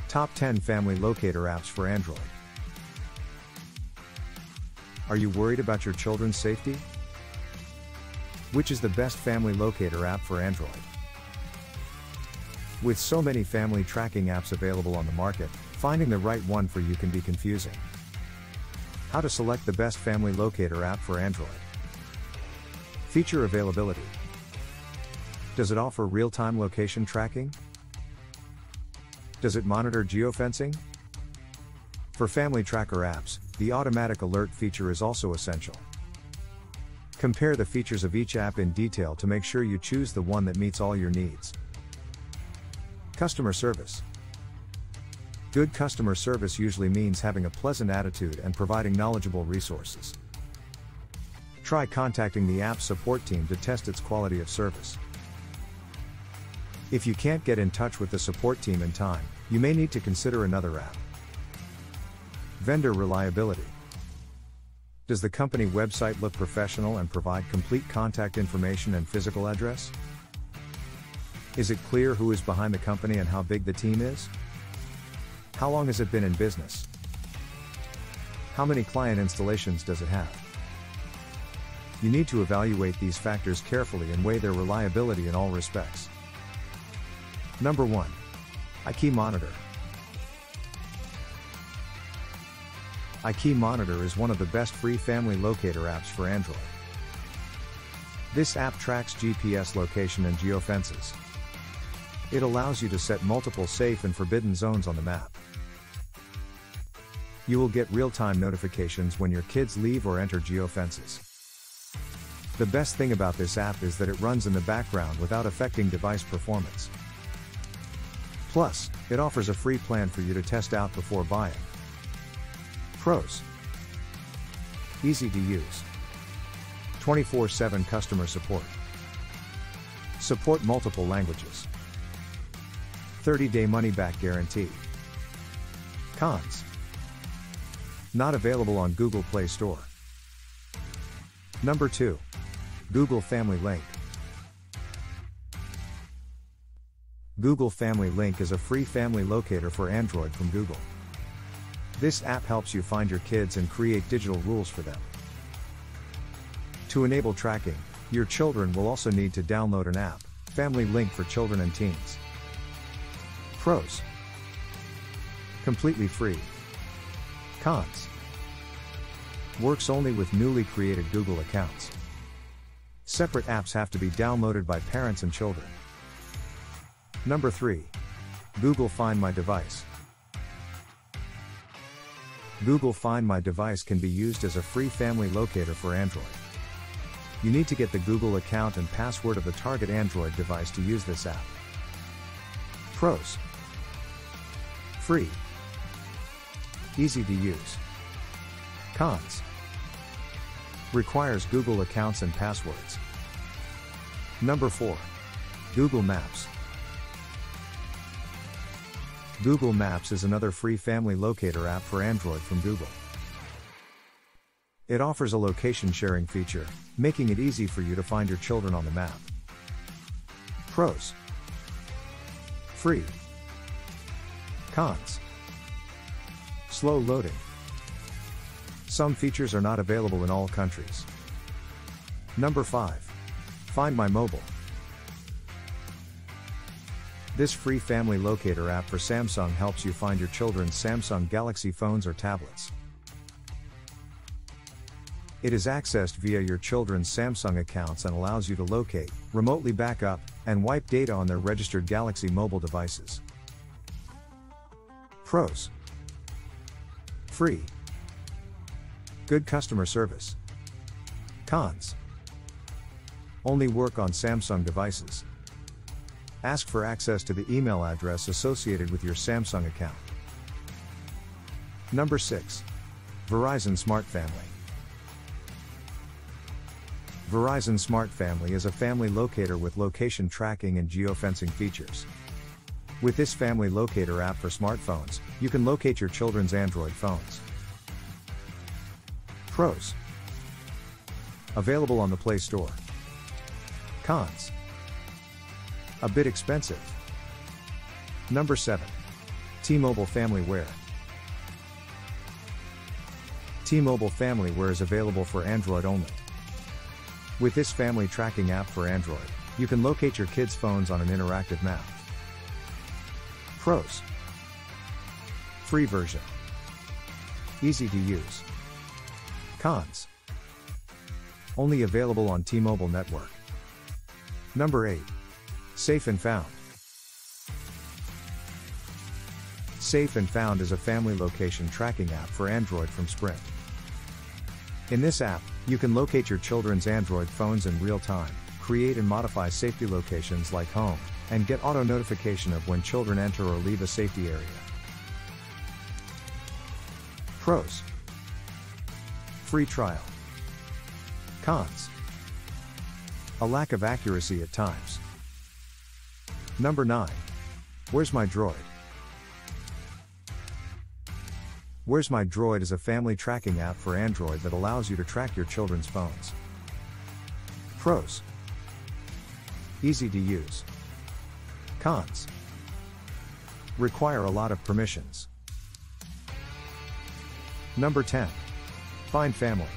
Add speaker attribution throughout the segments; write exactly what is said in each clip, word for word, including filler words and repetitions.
Speaker 1: Top ten Family Locator Apps for Android. Are you worried about your children's safety? Which is the best family locator app for Android? With so many family tracking apps available on the market, finding the right one for you can be confusing. How to select the best family locator app for Android. Feature availability. Does it offer real-time location tracking? Does it monitor geofencing? For family tracker apps, the automatic alert feature is also essential. Compare the features of each app in detail to make sure you choose the one that meets all your needs. Customer service. Good customer service usually means having a pleasant attitude and providing knowledgeable resources. Try contacting the app support team to test its quality of service. If you can't get in touch with the support team in time, you may need to consider another app. Vendor reliability. Does the company website look professional and provide complete contact information and physical address? Is it clear who is behind the company and how big the team is? How long has it been in business? How many client installations does it have? You need to evaluate these factors carefully and weigh their reliability in all respects. Number one. iKeyMonitor. iKeyMonitor is one of the best free family locator apps for Android. This app tracks G P S location and geofences. It allows you to set multiple safe and forbidden zones on the map. You will get real-time notifications when your kids leave or enter geofences. The best thing about this app is that it runs in the background without affecting device performance. Plus, it offers a free plan for you to test out before buying. Pros. Easy to use. twenty-four seven customer support. Support multiple languages. thirty day money-back guarantee. Cons. Not available on Google Play Store. Number two. Google Family Link. Google Family Link is a free family locator for Android from Google. This app helps you find your kids and create digital rules for them. To enable tracking, your children will also need to download an app, Family Link for children and teens. Pros. Completely free. Cons. Works only with newly created Google accounts. Separate apps have to be downloaded by parents and children. Number three. Google Find My Device. Google Find My Device can be used as a free family locator for Android. You need to get the Google account and password of the target Android device to use this app. Pros. Free. Easy to use. Cons. Requires Google accounts and passwords. Number four. Google Maps. Google Maps is another free family locator app for Android from Google. It offers a location sharing feature, making it easy for you to find your children on the map. Pros. Free. Cons. Slow loading. Some features are not available in all countries. Number five. Find My Mobile. This free family locator app for Samsung helps you find your children's Samsung Galaxy phones or tablets. It is accessed via your children's Samsung accounts and allows you to locate, remotely back up, and wipe data on their registered Galaxy mobile devices. Pros. Free. Good customer service. Cons. Only work on Samsung devices. Ask for access to the email address associated with your Samsung account. Number six. Verizon Smart Family. Verizon Smart Family is a family locator with location tracking and geofencing features. With this family locator app for smartphones, you can locate your children's Android phones. Pros. Available on the Play Store. Cons. A bit expensive. Number seven. T-Mobile Family Wear. T-Mobile Family Wear is available for Android only. With this family tracking app for Android, you can locate your kids' phones on an interactive map. Pros: free version, easy to use. Cons: only available on T-Mobile network. Number eight. Safe and Found. Safe and Found is a family location tracking app for Android from Sprint. In this app, you can locate your children's Android phones in real time, create and modify safety locations like home, and get auto notification of when children enter or leave a safety area. Pros: free trial. Cons: a lack of accuracy at times. Number nine. Where's My Droid? Where's My Droid is a family tracking app for Android that allows you to track your children's phones. Pros: easy to use. Cons: require a lot of permissions. Number ten. Find Family.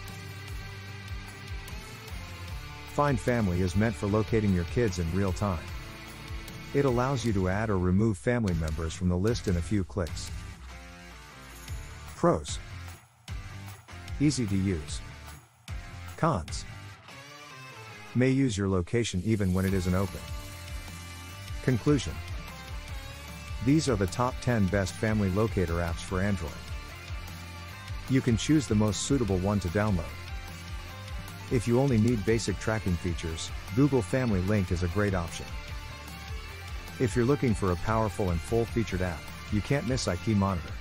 Speaker 1: Find Family is meant for locating your kids in real time. It allows you to add or remove family members from the list in a few clicks. Pros: easy to use. Cons: may use your location even when it isn't open. Conclusion: these are the top ten best family locator apps for Android. You can choose the most suitable one to download. If you only need basic tracking features, Google Family Link is a great option. If you're looking for a powerful and full-featured app, you can't miss iKeyMonitor.